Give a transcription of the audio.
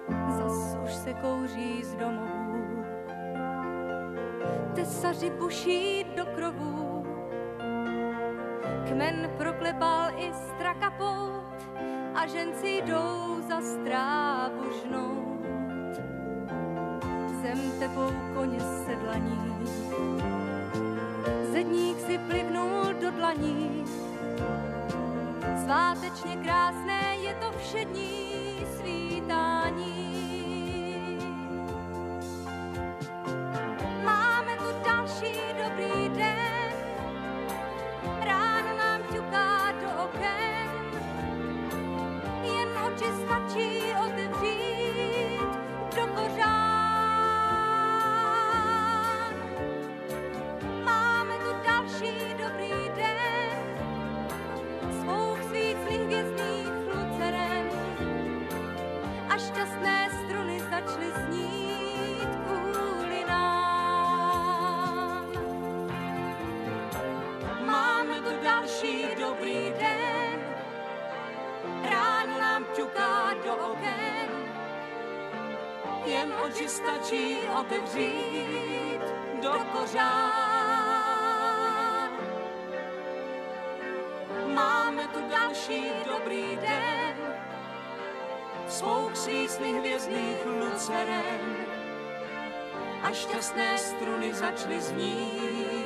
zas už se kouří z domovů. Tesaři buší do krovů, kmen proklepal i strakapout a ženci jdou za strávu žnout. Zem tepou koně sedlaní, zedník si plivnul do dlaní. Svátečně krásné je to všední svítání. Máme tu další dobrý den, ráno nám ťuká do oken, jen oči stačí otevřít do kořán. Máme tu další dobrý den, svouk svíclých hvězdných luceren a šťastné struny začaly znít kvůli nám. Máme tu další dobrý den, ráno nám ťuká do oken, jen oči stačí otevřít do kořán. Máme tu další dobrý den, svouk svíclých hvězdných luceren a šťastné struny začaly znít